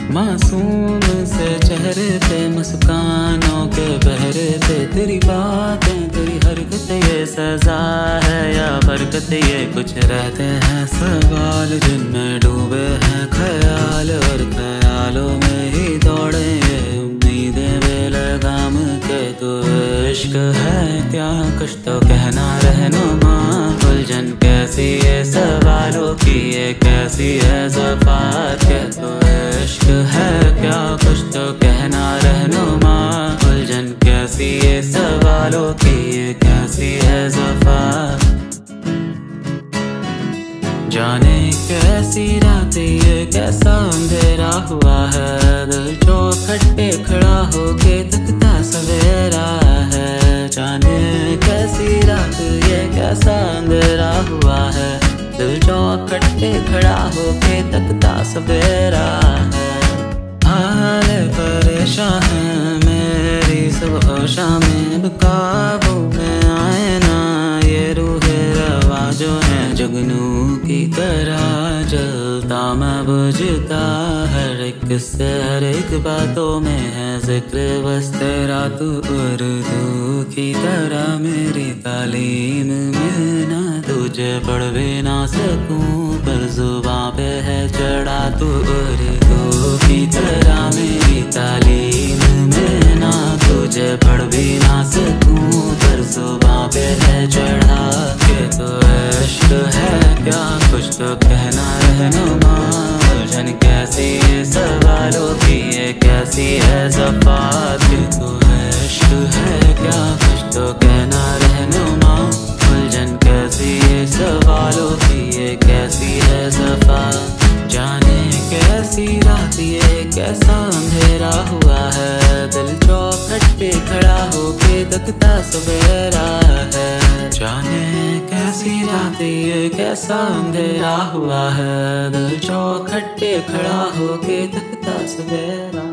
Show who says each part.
Speaker 1: मासूम से चेहरे पे मुस्कानों के बहरे पे तेरी बातें तेरी हरकत ये सजा है या बरकत, ये कुछ रहते हैं सवाल जिनमें डूबे हैं ख्याल और ख्यालों में ही दौड़े ये उम्मीदें बेलगाम के। तो इश्क है क्या कुछ तो कहना रहनुमा, उलझन कैसी है सवालों की ये कैसी है ज़फ़ात के। तो इश्क है क्या कुछ तो कहना रहनुमा, उलझन कैसी है सवालों की ये कैसी है ज़फ़ात। जाने कैसी रात ये कैसा अंधेरा हुआ है, दिल चौखट पे खड़ा होके तकता सवेरा है। जाने कैसी रात ये कैसा अंधेरा हुआ है, दिल चौखट पे खड़ा होके तकता सवेरा है। हाल परेशान है मेरी सुबह शामें, काबू में आए ना ये रूहे रवा जो है जुगनू की तरह जलता मैं बुझता, हर एक से हर एक बातों में है जिक्र बस तेरा। तू उर्दू की तरह मेरी तालीम में ना तुझे पढ़ भी ना सकूं पर जुबां पे है चढ़ा। तू उर्दू की तरह मेरी तालीम में ना तुझे पढ़ भी ना सकूं पर जुबां पे है चढ़ा के। तो इश्क है क्या कुछ तो कहना रहनुमा, उलझन कैसी है सवालों की ये कैसी है ज़फ़ात के। तो इश्क है क्या कुछ तो कहना रहनुमा, उलझन कैसी है सवालों की ये कैसी है ज़फ़ात। जाने कैसी रात ये कैसा अंधेरा हुआ है, दिल चौखट पे खड़ा होके तकता सवेरा है। जाने कैसी रात ये कैसा अंधेरा हुआ है, दिल चौखट पे खड़ा होके तकता सवेरा।